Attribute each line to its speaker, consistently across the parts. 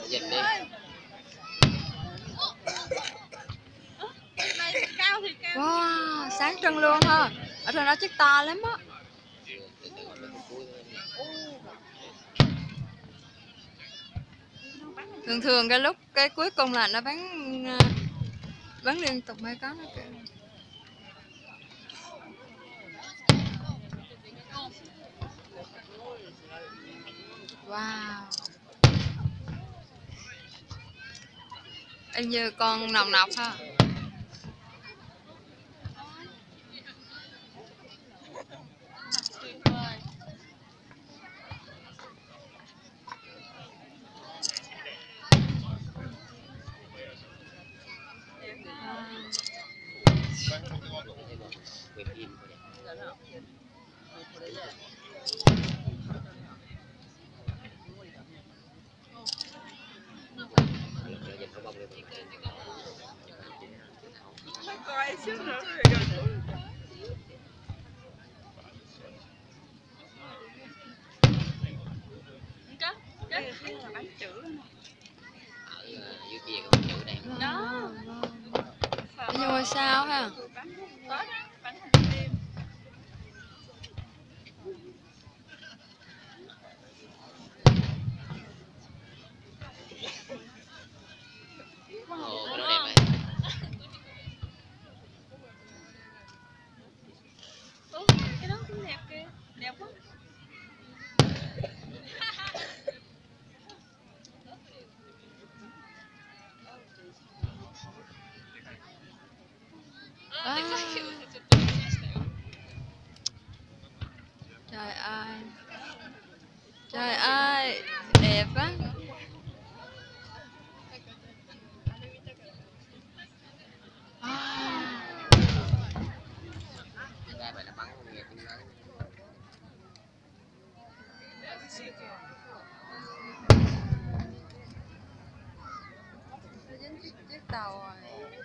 Speaker 1: Nhìn đi.
Speaker 2: Wow, sáng trưng luôn ha. Ở trên đó chiếc to lắm á. Thường thường cái lúc cái cuối cùng là nó bắn liên tục mấy con nó kìa. Wow. Em như con nòng nọc ha.
Speaker 1: Đó.
Speaker 2: Như ngôi sao ha.
Speaker 1: Ồ, cái đó đẹp này.
Speaker 3: Cái đó cũng đẹp kìa, đẹp quá.
Speaker 2: Trời ơi. Trời ơi, đẹp quá. Chiếc tàu rồi.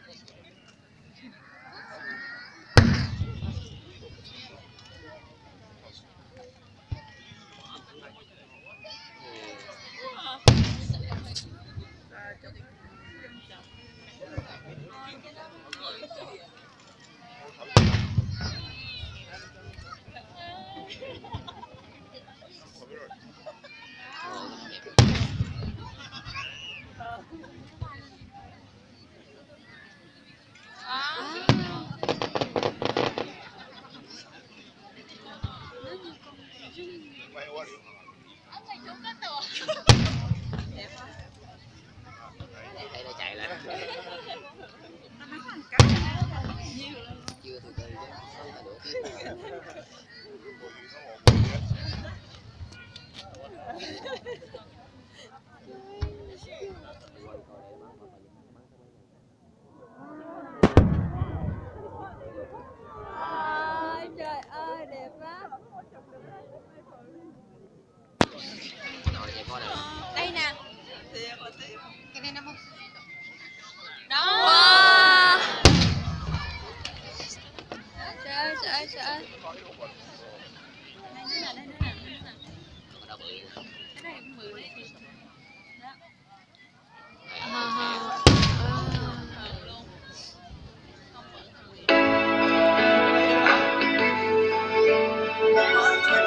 Speaker 1: Thấy nó chạy lại. Chưa từ từ
Speaker 2: Trời ơi, đẹp quá.
Speaker 1: rồi vậy coi nè.
Speaker 3: Đây nè.
Speaker 1: Cái này nó không.
Speaker 3: Đó.
Speaker 2: Wow. Trời ơi, trời ơi, trời ơi.
Speaker 3: Đây nữa nè, đây nữa nè, đây nữa nè.
Speaker 1: Còn đâu bự.
Speaker 3: Cái này cũng bự đấy. Đó.
Speaker 2: À.